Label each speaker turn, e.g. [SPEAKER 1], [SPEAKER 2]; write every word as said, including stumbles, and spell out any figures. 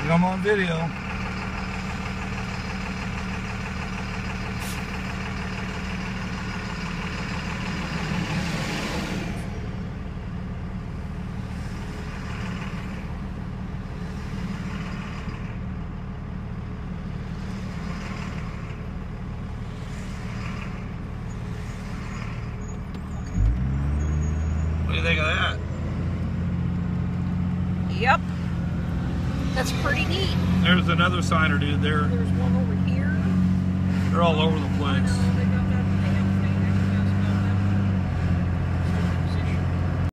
[SPEAKER 1] Come on video. What do you think of that?
[SPEAKER 2] Yep. That's pretty neat.
[SPEAKER 1] There's another signer, dude. They're,
[SPEAKER 2] There's one over here.
[SPEAKER 1] they're all over the place.